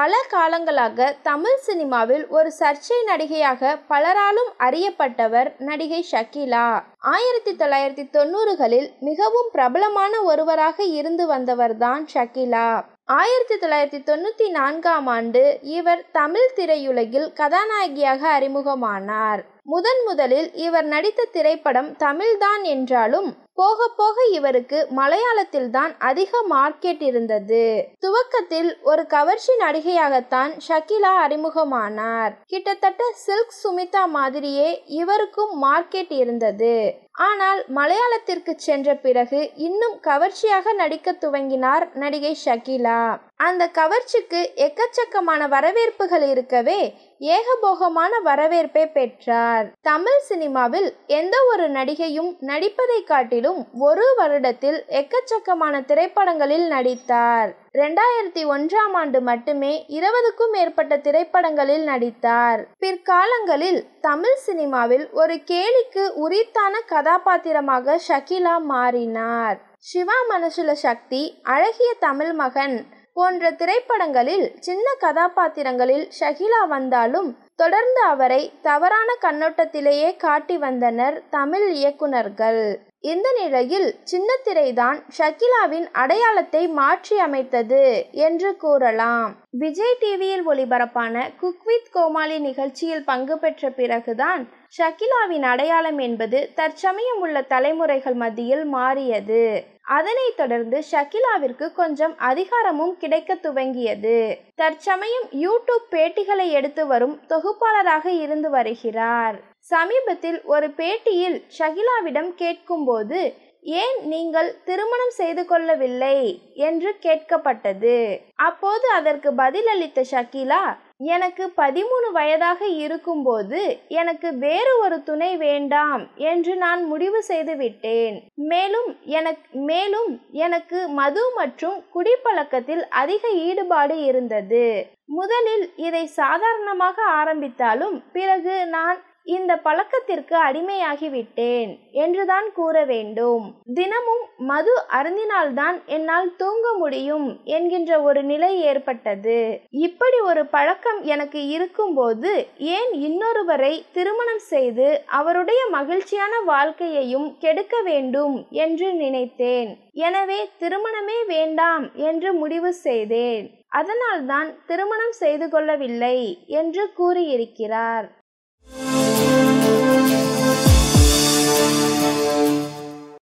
பல காலங்களாக தமிழ் சினிமாவில் ஒரு சர்ச்சை நடிகையாக பலராலும் அறியப்பட்டவர் நடிகை ஷக்கீலா. 1990களில் மிகவும் பிரபலமான ஒருவராக இருந்து வந்தவர்தான் ஷக்கீலா. 1994ஆம் ஆண்டு இவர் தமிழ் திரையுலகில் கதாநாயகியாக அறிமுகமானார். முதலில் இவர் நடித்த திரைப்படம் தமிழ்தான் என்றாலும் போக போக இவருக்கு மலையாளத்தில்தான் அதிக மார்க்கெட் இருந்தது. துவக்கத்தில் ஒரு கவர்ச்சி நடிகையாகத்தான் ஷக்கீலா அறிமுகமானார். கிட்டத்தட்ட சில்க் சுமிதா மாதிரியே இவருக்கும் மார்க்கெட் இருந்தது. ஆனால் மலையாளத்திற்கு சென்ற பிறகு இன்னும் கவர்ச்சியாக நடிக்க துவங்கினார் நடிகை ஷக்கீலா. அந்த கவர்ச்சிக்கு எக்கச்சக்கமான வரவேற்புகள் இருக்கவே ஏகபோகமான வரவேற்பை பெற்றார். தமிழ் சினிமாவில் எந்த ஒரு நடிகையும் நடிப்பதை காட்டிலும் ஒரு வருடத்தில் எக்கச்சக்கமான திரைப்படங்களில் நடித்தார். 2001ஆம் ஆண்டு மட்டுமே 20க்கும் மேற்பட்ட திரைப்படங்களில் நடித்தார். பிற்காலங்களில் தமிழ் சினிமாவில் ஒரு கேலிக்கு உரித்தான கதாபாத்திரமாக ஷக்கீலா மாறினார். சிவா மனசுல சக்தி, அழகிய தமிழ் மகன் போன்ற திரைப்படங்களில் சின்ன கதாபாத்திரங்களில் ஷக்கீலா வந்தாலும் தொடர்ந்து அவரை தவறான கண்ணோட்டத்திலேயே காட்டி வந்தனர் தமிழ் இயக்குனர்கள். இந்த நிலையில் சின்னத்திரைதான் ஷக்கீலாவின் அடையாளத்தை மாற்றி அமைத்தது என்று கூறலாம். விஜய் டிவியில் ஒளிபரப்பான குக் வித் கோமாளி நிகழ்ச்சியில் பங்கு பெற்ற பிறகுதான் ஷக்கீலாவின் அடையாளம் என்பது தற்சமயம் உள்ள தலைமுறைகள் மத்தியில் மாறியது. அதனைத் தொடர்ந்து ஷக்கீலாவிற்கு கொஞ்சம் அதிகாரமும் கிடைக்க துவங்கியது. தற்சமயம் யூடியூப் பேட்டிகளை எடுத்து வரும் தொகுப்பாளராக இருந்து வருகிறார். சமீபத்தில் ஒரு பேட்டியில் ஷக்கீலாவிடம் கேட்கும்போது ஏன் நீங்கள் திருமணம் செய்து கொள்ளவில்லை என்று கேட்கப்பட்டது. அப்போது அதற்கு பதிலளித்த ஷக்கீலா, எனக்கு 13 வயதாக இருக்கும்போது எனக்கு வேறு ஒரு துணை வேண்டாம் என்று நான் முடிவு செய்து விட்டேன். மேலும் எனக்கு மது மற்றும் குடிப்பழக்கத்தில் அதிக ஈடுபாடு இருந்தது. முதலில் இதை சாதாரணமாக ஆரம்பித்தாலும் பிறகு நான் இந்த பழக்கத்திற்கு அடிமையாகிவிட்டேன் என்றுதான் கூற வேண்டும். தினமும் மது அருந்தினால்தான் என்னால் தூங்க முடியும் என்கின்ற ஒரு நிலை ஏற்பட்டது. இப்படி ஒரு பழக்கம் எனக்கு இருக்கும்போது ஏன் இன்னொருவரை திருமணம் செய்து அவருடைய மகிழ்ச்சியான வாழ்க்கையையும் கெடுக்க வேண்டும் என்று நினைத்தேன். எனவே திருமணமே வேண்டாம் என்று முடிவு செய்தேன். அதனால்தான் திருமணம் செய்து கொள்ளவில்லை என்று கூறியிருக்கிறார்.